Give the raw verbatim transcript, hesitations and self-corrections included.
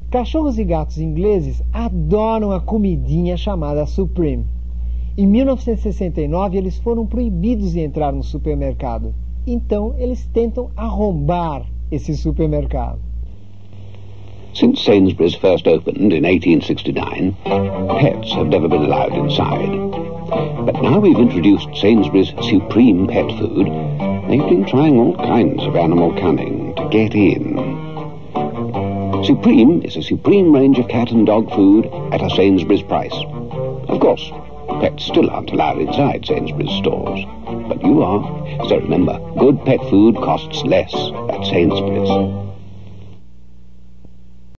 Cachorros e gatos ingleses adoram a comidinha chamada Supreme. Em mil novecentos e sessenta e nove, eles foram proibidos de entrar no supermercado. Então, eles tentam arrombar esse supermercado. Since Sainsbury's first opened in eighteen sixty-nine, pets have never been allowed inside. But now we've introduced Sainsbury's Supreme pet food, they've been trying all kinds of animal cunning to get in. Supreme is a supreme range of cat and dog food at a Sainsbury's price. Of course, pets still aren't allowed inside Sainsbury's stores, but you are. So remember, good pet food costs less at Sainsbury's.